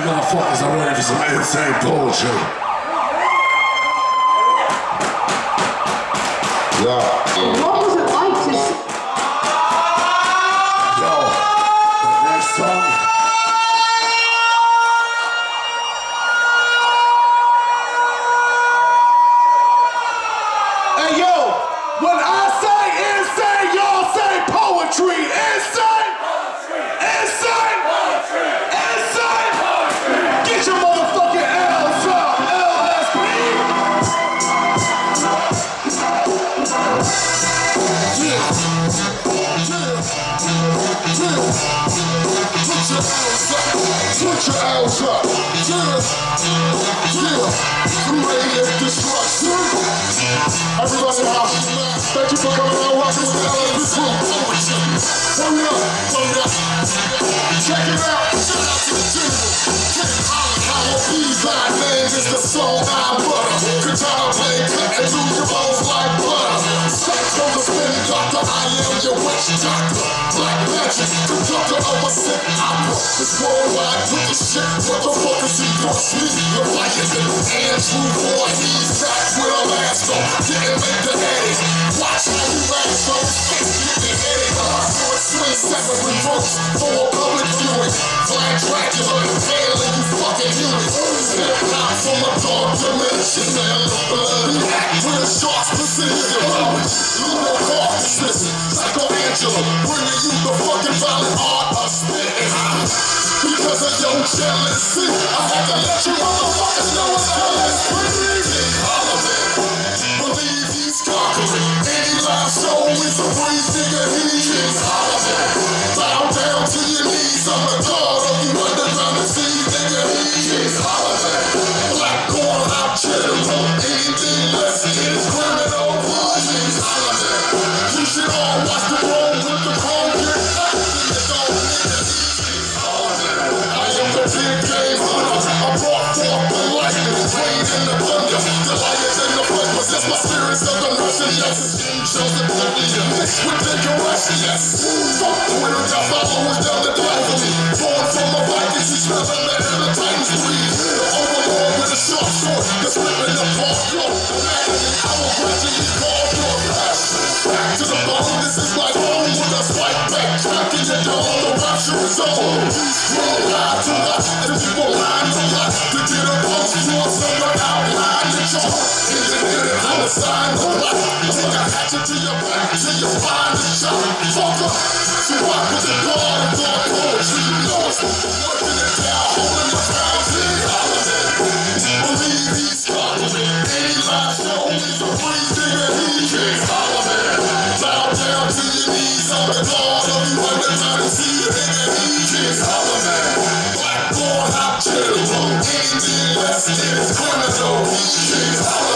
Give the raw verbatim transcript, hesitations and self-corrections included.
motherfuckers are ready for some insane poetry. Yeah. What was it like to see? Yo, the next song. Hey yo, when I say insane, y'all say poetry. Insane! Insane! Insane! Get your motherfucking L's up, L S P! Yeah. Put your L's up. Yeah. Yeah. I'm ready to destruction. Everybody out. Thank you for coming out rocking with the L S P crew. Hurry up. Hurry up. Check it out. Shout out to the general. King Holland. How B's my name is the soul I'm butter. Katana blade cutting through your bones like butter. Sex from the spin doctor. I am your witch doctor. Black magic. Conductor of a sick opera. It's worldwide. Put the shit. What the fuck is he gonna sleep? The Leviathan. Andrew boy. He's back with a mask on. Didn't make the headache. Watch how you rap so fast. You can hit it. So it's swing seven reverse. For a public viewing. Flag Dracula. Failing you fucking human. Step out from a dark dimension. Man, the blood. Act with a sharp precision. Lunar consciousness. Psycho-Angela. Bringing you the fucking violent art of spitting. Because of your jealousy, I had to let you motherfuckers know it's L S P. Believe he's conquering. Any live show is a breeze, nigga. He is Holiday. Bow down to your knees. I'm the god of you underground and see, nigga. He is Holiday. Black corn out general. Anything less is criminal. He is Holiday. You should all watch the roll with the chrome. Get back to your dog, nigga. He is Holiday. I am the big game hunter. I brought forth the lightning, rain and the thunder. The lions and the blood possess my spirits of the Russian, yes. Angels and Olympian, mixed with decoration, yes. Fuck Twitter, I follow it down the diagonally. Born from a Viking, she's never met her, the Titans breed. The overlord with a sharp sword, that's ripping the ball floor. Maddening, I will gradually call your passion. Back to the bone, this is my home with a spike back. Trapped in your dome, the rapture is on. Roll lie to lie, and people lie to lie. To get a post, draw someone outline the chalk. Engineering homicide, no lie. Take a hatchet to your back, till you find the shot. Fuck up, so rock with the guard and dark poetry. You know it's working it down, holding the ground. He's Holiday. Believe he's conquering. Any live show is a free nigga. He is Holiday. Bow down to your knees. I'm the god of you underground and see, nigga. He is Holiday. Black born out general. Anything less is criminal. He is Holiday.